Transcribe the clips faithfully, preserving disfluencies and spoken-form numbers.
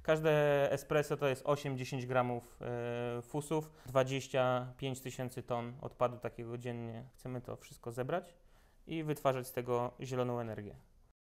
Każde espresso to jest osiem do dziesięciu gramów e, fusów, dwadzieścia pięć tysięcy ton odpadu takiego dziennie. Chcemy to wszystko zebrać i wytwarzać z tego zieloną energię.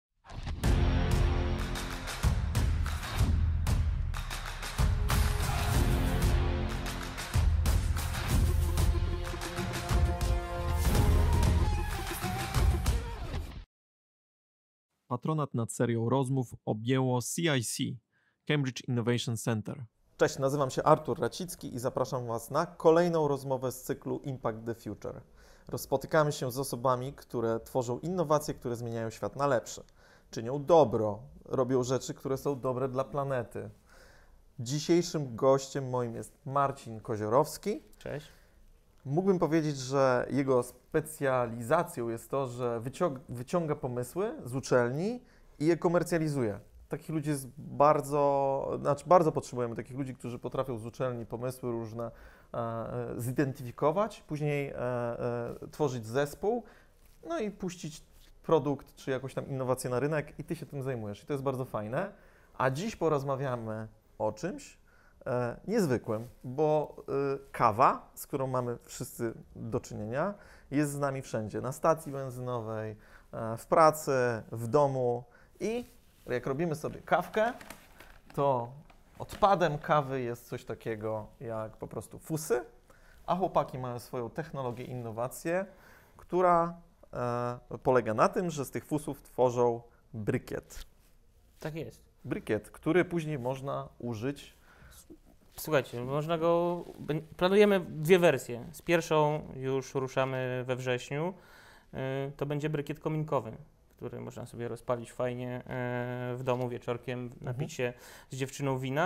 Patronat nad serią rozmów objęło C I C, Cambridge Innovation Center. Cześć, nazywam się Artur Racicki i zapraszam Was na kolejną rozmowę z cyklu Impact the Future. Spotykamy się z osobami, które tworzą innowacje, które zmieniają świat na lepsze. Czynią dobro, robią rzeczy, które są dobre dla planety. Dzisiejszym gościem moim jest Marcin Koziorowski. Cześć. Mógłbym powiedzieć, że jego specjalizacją jest to, że wyciąga, wyciąga pomysły z uczelni i je komercjalizuje. Takich ludzi jest bardzo, znaczy bardzo potrzebujemy takich ludzi, którzy potrafią z uczelni pomysły różne e, zidentyfikować, później e, e, tworzyć zespół, no i puścić produkt czy jakąś tam innowację na rynek i Ty się tym zajmujesz. I to jest bardzo fajne. A dziś porozmawiamy o czymś e, niezwykłym, bo e, kawa, z którą mamy wszyscy do czynienia, jest z nami wszędzie. Na stacji benzynowej, e, w pracy, w domu i jak robimy sobie kawkę, to odpadem kawy jest coś takiego jak po prostu fusy, a chłopaki mają swoją technologię, innowację, która e, polega na tym, że z tych fusów tworzą brykiet. Tak jest. Brykiet, który później można użyć. Słuchajcie, można go... Planujemy dwie wersje. Z pierwszą już ruszamy we wrześniu. To będzie brykiet kominkowy, który można sobie rozpalić fajnie w domu wieczorkiem, napić się z dziewczyną wina.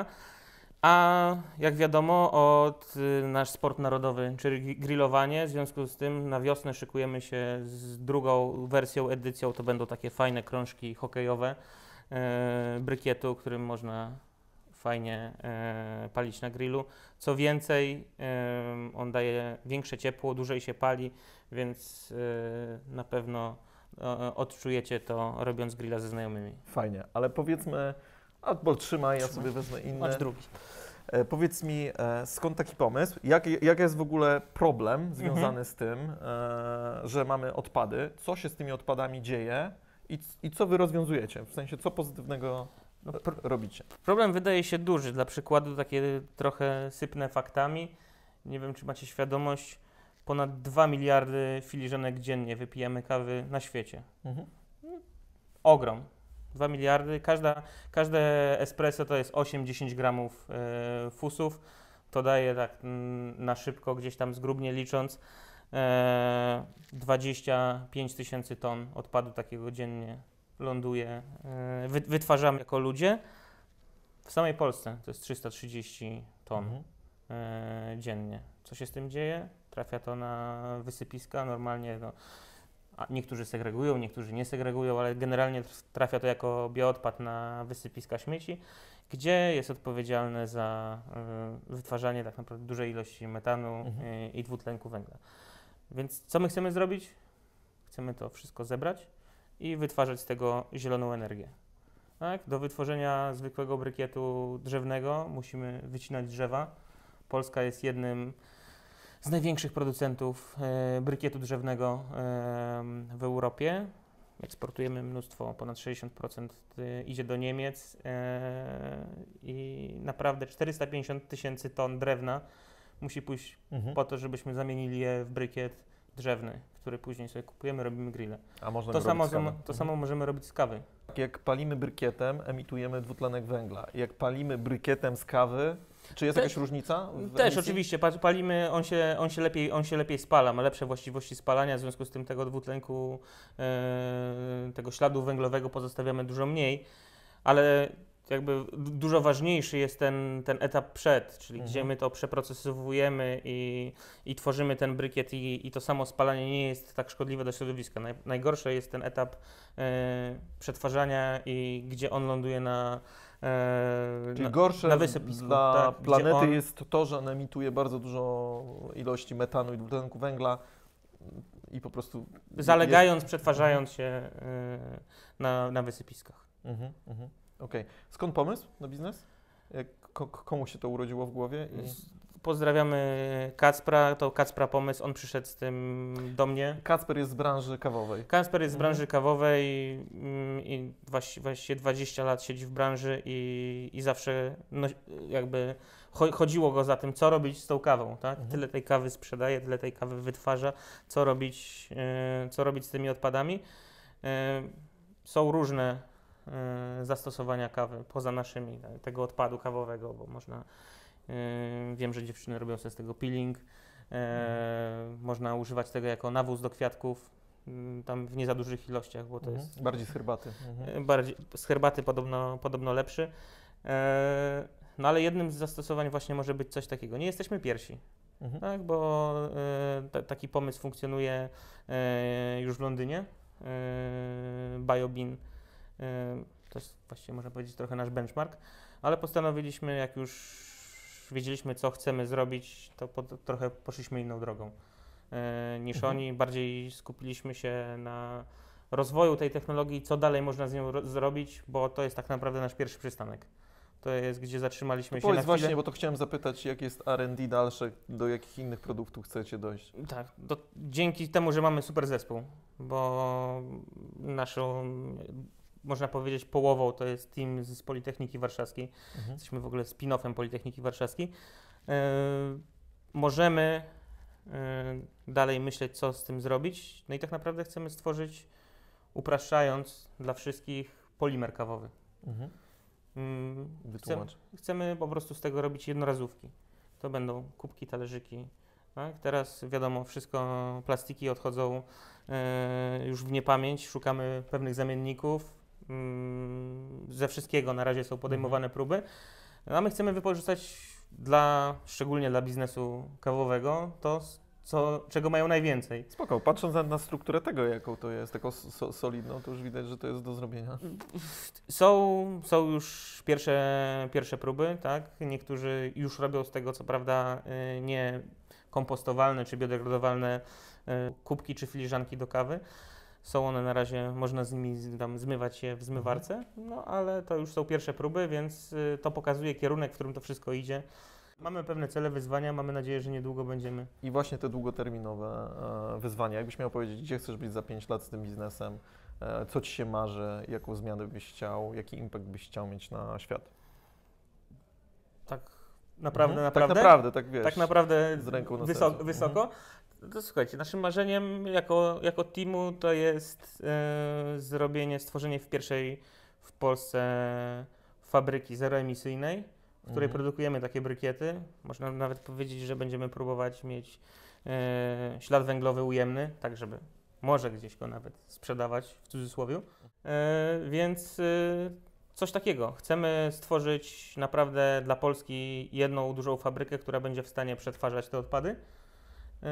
A jak wiadomo, od nasz sport narodowy, czyli grillowanie, w związku z tym na wiosnę szykujemy się z drugą wersją, edycją. To będą takie fajne krążki hokejowe brykietu, którym można fajnie palić na grillu. Co więcej, on daje większe ciepło, dłużej się pali, więc na pewno odczujecie to, robiąc grilla ze znajomymi. Fajnie, ale powiedzmy, albo trzymaj, ja sobie wezmę inny. Masz drugi. E, powiedz mi, e, skąd taki pomysł? Jak, jak jest w ogóle problem związany mhm. z tym, e, że mamy odpady? Co się z tymi odpadami dzieje i, i co wy rozwiązujecie? W sensie, co pozytywnego no, pr- robicie? Problem wydaje się duży. Dla przykładu takie trochę sypnę faktami. Nie wiem, czy macie świadomość, ponad dwa miliardy filiżanek dziennie wypijamy kawy na świecie. Mhm. Ogrom. dwa miliardy. Każda, każde espresso to jest osiem do dziesięciu gramów e, fusów. To daje tak m, na szybko, gdzieś tam zgrubnie licząc, e, dwadzieścia pięć tysięcy ton odpadu takiego dziennie ląduje. E, wy, wytwarzamy jako ludzie. W samej Polsce to jest trzysta trzydzieści ton mhm. e, dziennie. Co się z tym dzieje? Trafia to na wysypiska, normalnie no, a niektórzy segregują, niektórzy nie segregują, ale generalnie trafia to jako bioodpad na wysypiska śmieci, gdzie jest odpowiedzialne za y, wytwarzanie tak naprawdę dużej ilości metanu mhm. y, i dwutlenku węgla. Więc co my chcemy zrobić? Chcemy to wszystko zebrać i wytwarzać z tego zieloną energię. Tak? Do wytworzenia zwykłego brykietu drzewnego musimy wycinać drzewa. Polska jest jednym z największych producentów e, brykietu drzewnego e, w Europie. Eksportujemy mnóstwo, ponad sześćdziesiąt procent idzie do Niemiec e, i naprawdę czterysta pięćdziesiąt tysięcy ton drewna musi pójść mhm. po to, żebyśmy zamienili je w brykiet drzewny, który później sobie kupujemy, robimy grille. A można to samo, robić z kawy. to mhm. samo możemy robić z kawy. Jak palimy brykietem, emitujemy dwutlenek węgla. Jak palimy brykietem z kawy, czy jest Te, jakaś różnica? Też emisji? Oczywiście, palimy, on się, on, się lepiej, on się lepiej spala, ma lepsze właściwości spalania, w związku z tym tego dwutlenku, e, tego śladu węglowego pozostawiamy dużo mniej, ale jakby dużo ważniejszy jest ten, ten etap przed, czyli mhm. gdzie my to przeprocesowujemy i, i tworzymy ten brykiet i, i to samo spalanie nie jest tak szkodliwe dla środowiska. Naj, najgorszy jest ten etap e, przetwarzania i gdzie on ląduje na e, Czyli na, gorsze na wysypisku. Dla tak, planety on... jest to, że on emituje bardzo dużo ilości metanu i dwutlenku węgla i po prostu... Zalegając, jest... przetwarzając się e, na, na wysypiskach. Mhm, mhm. Okej. Okay. Skąd pomysł na biznes? Jak, ko, komu się to urodziło w głowie? I... Pozdrawiamy Kacpra, to Kacpra pomysł, on przyszedł z tym do mnie. Kacper jest z branży kawowej. Kacper jest z branży Mhm. kawowej mm, i właści- właściwie dwadzieścia lat siedzi w branży i, i zawsze no, jakby cho- chodziło go za tym, co robić z tą kawą, tak? Mhm. Tyle tej kawy sprzedaje, tyle tej kawy wytwarza, co robić, e, co robić z tymi odpadami. E, są różne e, zastosowania kawy poza naszymi, tak, tego odpadu kawowego, bo można, e, wiem, że dziewczyny robią sobie z tego peeling, e, można używać tego jako nawóz do kwiatków, m, tam w nie za dużych ilościach, bo to Mhm. jest Bardziej z herbaty. Mhm. e, bardziej, z herbaty podobno, podobno lepszy. E, no ale jednym z zastosowań właśnie może być coś takiego. Nie jesteśmy pierwsi, Mhm. tak, bo e, ta, taki pomysł funkcjonuje e, już w Londynie. E, BioBean e, to jest właściwie można powiedzieć trochę nasz benchmark, ale postanowiliśmy, jak już wiedzieliśmy, co chcemy zrobić, to po, trochę poszliśmy inną drogą e, niż Mhm. oni. Bardziej skupiliśmy się na rozwoju tej technologii, co dalej można z nią ro- zrobić, bo to jest tak naprawdę nasz pierwszy przystanek. To jest, gdzie zatrzymaliśmy się na Powiedz chwilę. właśnie, bo to chciałem zapytać, jak jest R and D dalsze, do jakich innych produktów chcecie dojść? Tak, do, dzięki temu, że mamy super zespół, bo naszą, można powiedzieć, połową to jest team z Politechniki Warszawskiej. Mhm. Jesteśmy w ogóle spin-offem Politechniki Warszawskiej. E, możemy e, dalej myśleć, co z tym zrobić. No i tak naprawdę chcemy stworzyć, upraszczając dla wszystkich, polimer kawowy. Mhm. Mm, chcemy, Wytłumacz. chcemy po prostu z tego robić jednorazówki. To będą kubki, talerzyki. Tak? Teraz wiadomo, wszystko, plastiki odchodzą e, już w niepamięć. Szukamy pewnych zamienników. Mm, ze wszystkiego na razie są podejmowane próby. A my chcemy wykorzystać dla, szczególnie dla biznesu kawowego, to, co, czego mają najwięcej. Spoko, patrząc na, na strukturę tego, jaką to jest, taką so, solidną, to już widać, że to jest do zrobienia. Są, są już pierwsze, pierwsze próby, tak? Niektórzy już robią z tego, co prawda, y, nie kompostowalne czy biodegradowalne y, kubki czy filiżanki do kawy. Są one na razie, można z nimi z- tam zmywać je w zmywarce, no ale to już są pierwsze próby, więc y, to pokazuje kierunek, w którym to wszystko idzie. Mamy pewne cele, wyzwania, mamy nadzieję, że niedługo będziemy. I właśnie te długoterminowe e, wyzwania. Jakbyś miał powiedzieć, gdzie chcesz być za pięć lat z tym biznesem, e, co Ci się marzy, jaką zmianę byś chciał, jaki impact byś chciał mieć na świat? Tak naprawdę, Mhm. naprawdę? Tak naprawdę, tak wiesz. Tak naprawdę z ręką na wyso- sercu. wysoko. To słuchajcie, naszym marzeniem jako, jako teamu to jest e, zrobienie, stworzenie w pierwszej w Polsce fabryki zeroemisyjnej, w której Mhm. produkujemy takie brykiety. Można nawet powiedzieć, że będziemy próbować mieć e, ślad węglowy ujemny, tak żeby może gdzieś go nawet sprzedawać w cudzysłowie. E, więc e, coś takiego. Chcemy stworzyć naprawdę dla Polski jedną dużą fabrykę, która będzie w stanie przetwarzać te odpady yy,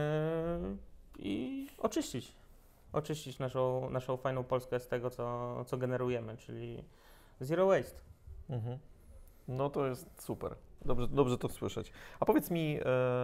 i oczyścić. Oczyścić naszą, naszą fajną Polskę z tego, co, co generujemy, czyli zero waste. Mhm. No to jest super. Dobrze, dobrze to słyszeć. A powiedz mi, e,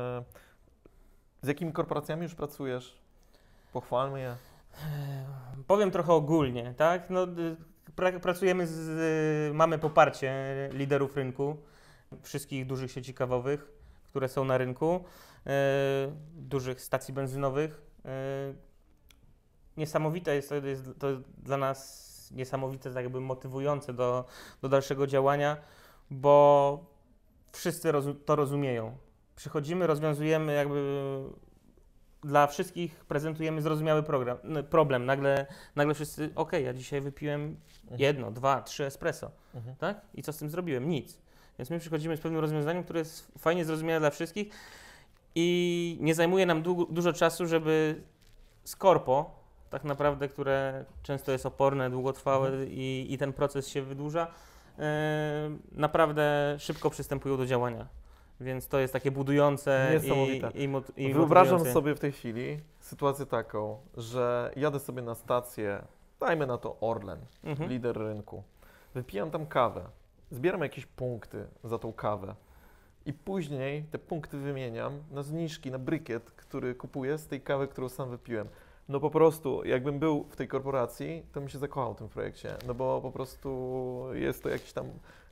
z jakimi korporacjami już pracujesz? Pochwalmy je. Powiem trochę ogólnie, tak? No, y, pra, pracujemy z, y, mamy poparcie liderów rynku, wszystkich dużych sieci kawowych, które są na rynku, y, dużych stacji benzynowych. Y, niesamowite jest to, jest to dla nas niesamowite, tak jakby motywujące do, do dalszego działania, bo wszyscy rozu- to rozumieją. Przychodzimy, rozwiązujemy jakby dla wszystkich prezentujemy zrozumiały program, n- problem. Nagle, nagle wszyscy, okej, ja dzisiaj wypiłem jedno, dwa, trzy espresso, Mhm. tak? I co z tym zrobiłem? Nic. Więc my przychodzimy z pewnym rozwiązaniem, które jest fajnie zrozumiałe dla wszystkich i nie zajmuje nam długo, dużo czasu, żeby z korpo, tak naprawdę, które często jest oporne, długotrwałe Mhm. i, i ten proces się wydłuża, yy, naprawdę szybko przystępują do działania. Więc to jest takie budujące i, Niesamowite. i, mot- i Wyobrażam motywujące. sobie w tej chwili sytuację taką, że jadę sobie na stację, dajmy na to Orlen, Mhm. lider rynku, wypijam tam kawę, zbieram jakieś punkty za tą kawę i później te punkty wymieniam na zniżki, na brykiet, który kupuję z tej kawy, którą sam wypiłem. No po prostu, jakbym był w tej korporacji, to bym się zakochał w tym projekcie, no bo po prostu jest to jakiś tam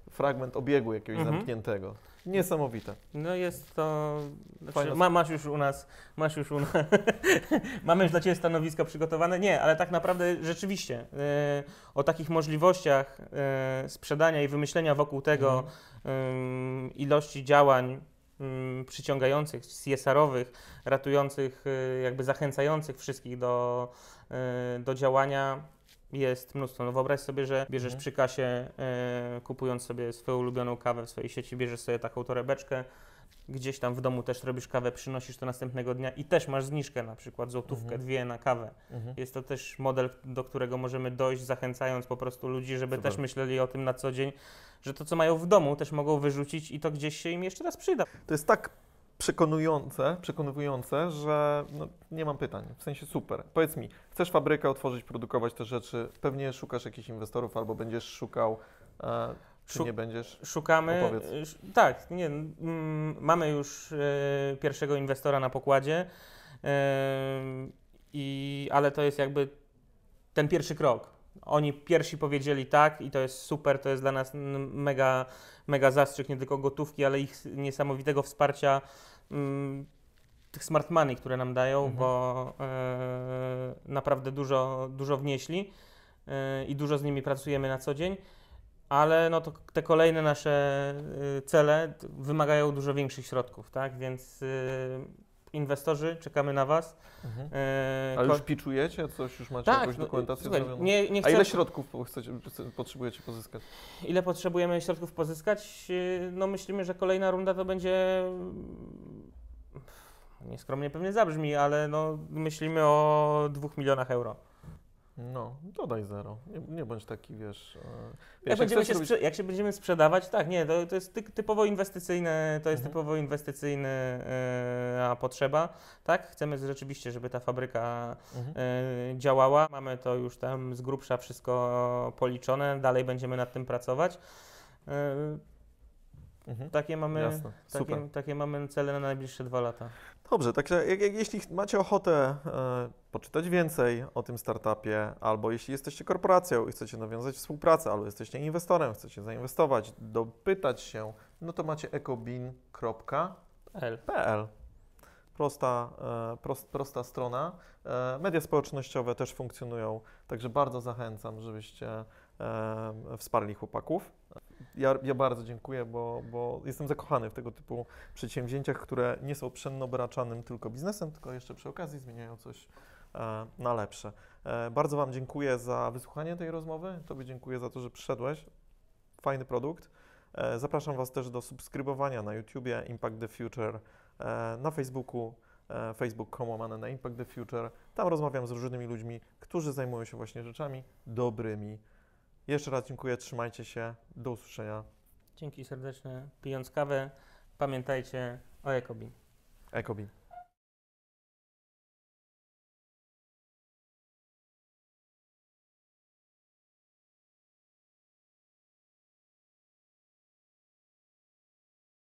fragment obiegu jakiegoś Mhm. zamkniętego. Niesamowite. No jest to... Znaczy, Fajna ma, masz już u nas... Masz już u nas... Mamy już dla Ciebie stanowisko przygotowane? Nie, ale tak naprawdę rzeczywiście e, o takich możliwościach e, sprzedania i wymyślenia wokół tego Mhm. e, ilości działań m, przyciągających, C S R-owych, ratujących, e, jakby zachęcających wszystkich do, e, do działania jest mnóstwo. No wyobraź sobie, że bierzesz Mhm. przy kasie, e, kupując sobie swoją ulubioną kawę w swojej sieci, bierzesz sobie taką torebeczkę, gdzieś tam w domu też robisz kawę, przynosisz to następnego dnia i też masz zniżkę, na przykład złotówkę, Mhm. dwie na kawę. Mhm. Jest to też model, do którego możemy dojść, zachęcając po prostu ludzi, żeby Super. też myśleli o tym na co dzień, że to, co mają w domu, też mogą wyrzucić i to gdzieś się im jeszcze raz przyda. To jest tak przekonujące, przekonywujące, że no, nie mam pytań. W sensie super. Powiedz mi, chcesz fabrykę otworzyć, produkować te rzeczy, pewnie szukasz jakichś inwestorów albo będziesz szukał, e, czy Szuk- nie będziesz? Szukamy. Opowiedz. y, sz- Tak, nie, mm, mamy już e, pierwszego inwestora na pokładzie, e, i, ale to jest jakby ten pierwszy krok. Oni pierwsi powiedzieli tak i to jest super, to jest dla nas mm, mega, mega zastrzyk nie tylko gotówki, ale ich niesamowitego wsparcia, mm, tych smart money, które nam dają, Mhm. bo e, naprawdę dużo, dużo wnieśli e, i dużo z nimi pracujemy na co dzień. Ale no to te kolejne nasze y, cele t- wymagają dużo większych środków, tak? Więc y, inwestorzy, czekamy na Was. Mhm. Y, Ale ko- już pitchujecie? Coś już macie, tak, jakąś no, dokumentację słuchaj, zrobioną? nie, nie A chcę, ile środków po- chcecie, potrzebujecie pozyskać? ile potrzebujemy środków pozyskać? Y, No myślimy, że kolejna runda to będzie, mm, nieskromnie pewnie zabrzmi, ale no myślimy o dwóch milionach euro. No, dodaj zero. Nie, nie bądź taki, wiesz... e, wiesz Jak, będziemy chcesz się robić- sprze- jak się będziemy sprzedawać, tak, nie, to, to jest ty- typowo inwestycyjne, to jest Mhm. typowo inwestycyjny e, potrzeba, tak? Chcemy rzeczywiście, żeby ta fabryka Mhm. e, działała. Mamy to już tam z grubsza wszystko policzone, dalej będziemy nad tym pracować. E, Mhm. takie mamy, Jasne, super. takie, takie mamy cele na najbliższe dwa lata. Dobrze, także jak, jak, jeśli macie ochotę e, poczytać więcej o tym startupie, albo jeśli jesteście korporacją i chcecie nawiązać współpracę, albo jesteście inwestorem, chcecie zainwestować, dopytać się, no to macie ecobin kropka L. p l. Prosta, e, prost, prosta strona. E, media społecznościowe też funkcjonują, także bardzo zachęcam, żebyście e, wsparli chłopaków. Ja, ja bardzo dziękuję, bo, bo jestem zakochany w tego typu przedsięwzięciach, które nie są pszenno-braczanym tylko biznesem, tylko jeszcze przy okazji zmieniają coś e, na lepsze. E, bardzo Wam dziękuję za wysłuchanie tej rozmowy. Tobie dziękuję za to, że przyszedłeś. Fajny produkt. E, zapraszam Was też do subskrybowania na YouTubie Impact the Future, e, na Facebooku, e, facebook kropka com łamane na Impact the Future. Tam rozmawiam z różnymi ludźmi, którzy zajmują się właśnie rzeczami dobrymi. Jeszcze raz dziękuję, trzymajcie się, do usłyszenia. Dzięki serdeczne. Pijąc kawę, pamiętajcie o Ecobin. Ecobin.